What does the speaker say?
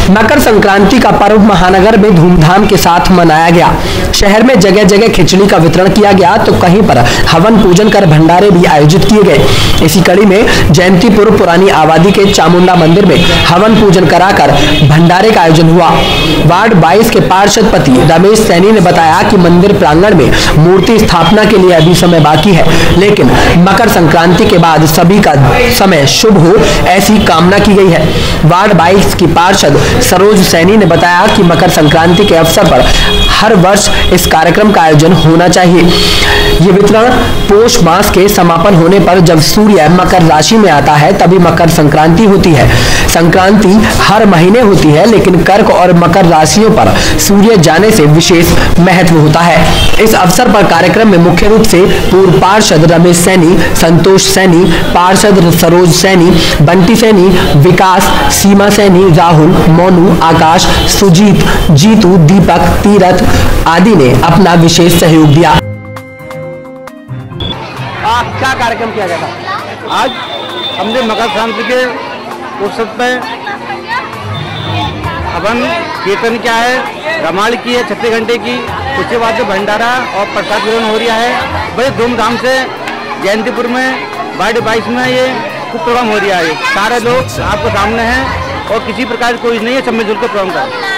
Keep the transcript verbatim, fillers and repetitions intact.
मकर संक्रांति का पर्व महानगर में धूमधाम के साथ मनाया गया। शहर में जगह जगह खिचड़ी का वितरण किया गया तो कहीं पर हवन पूजन कर भंडारे भी आयोजित किए गए। इसी कड़ी में जयंतीपुर पुरानी आबादी के चामुंडा मंदिर में हवन पूजन कराकर भंडारे का आयोजन हुआ। वार्ड बाईस के पार्षद पति रमेश सैनी ने बताया कि मंदिर प्रांगण में मूर्ति स्थापना के लिए अभी समय बाकी है, लेकिन मकर संक्रांति के बाद सभी का समय शुभ हो ऐसी कामना की गई है। वार्ड बाईस की पार्षद सरोज सैनी ने बताया कि मकर संक्रांति के अवसर पर हर वर्ष इस कार्यक्रम का आयोजन होना चाहिए। ये वितरण पोष मास के समापन होने पर जब सूर्य मकर राशि में आता है तभी मकर संक्रांति होती है। संक्रांति हर महीने होती है, लेकिन कर्क और मकर राशियों पर सूर्य जाने से विशेष महत्व होता है। इस अवसर पर कार्यक्रम में मुख्य रूप से पूर्व पार्षद रमेश सैनी, संतोष सैनी, पार्षद सरोज सैनी, बंटी सैनी, विकास, सीमा सैनी, राहुल, मोनू, आकाश, सुजीत, जीतू, दीपक, तीरथ आदि ने अपना विशेष सहयोग दिया। आज क्या कार्यक्रम किया गया था? आज हमने मकर संक्रांति के उत्सव पे हवन कीर्तन किया है, रामायण की है छत्तीस घंटे की, उसके बाद भंडारा और प्रसाद वितरण हो रहा है। बड़े धूमधाम से जयंतीपुर में वार्ड बाईस में ये खूब प्रोग्राम हो रहा है। सारे लोग आपको सामने हैं और किसी प्रकार कोई नहीं है, सब मिलजुल कर प्रोग्राम कर